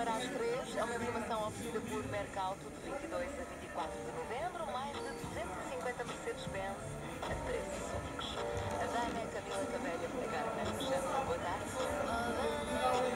agora às 3, é uma informação oferecida por Mercauto de 22 a 24 de novembro, mais de 250 Mercedes-Benz a preços únicos. A dama é Camila Cabelha, pegar na Alexandre. Boa tarde.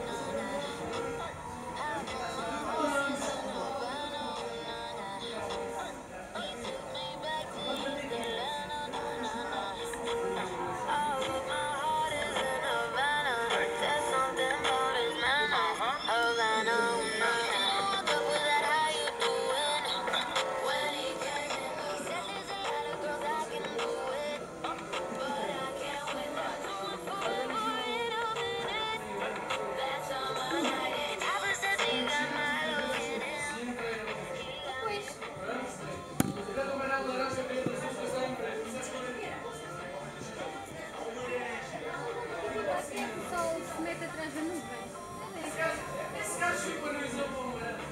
Se mete atrás da nuvem. Esse gajo sincronizou para o verão.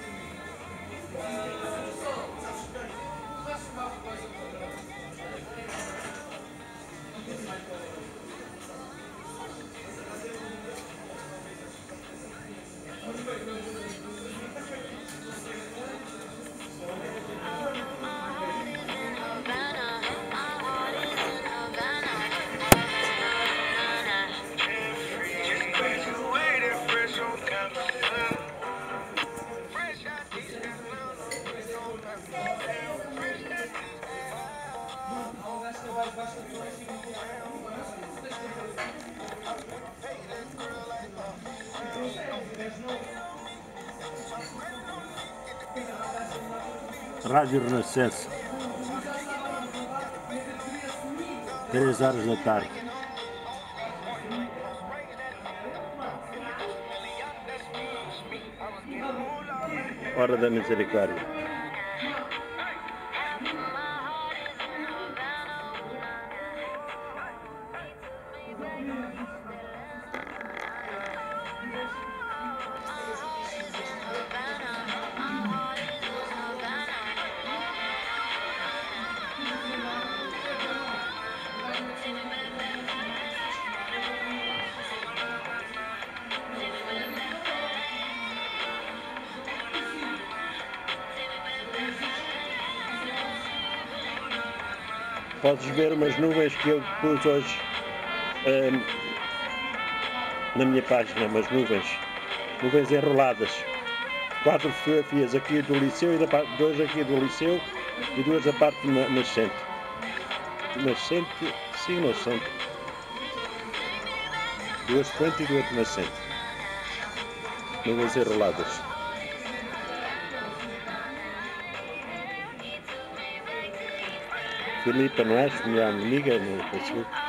Rádio Renascença, 3 horas da tarde. Hora da Misericórdia. Podes ver umas nuvens que eu pus hoje na minha página, umas nuvens enroladas. 4 fotografias aqui do Liceu, e 2 aqui do Liceu e 2 da parte nascente. Nascente, sim, nascente. 2 frente e 2 nascente. Nuvens enroladas. Filipa, não és? Minha amiga no Facebook.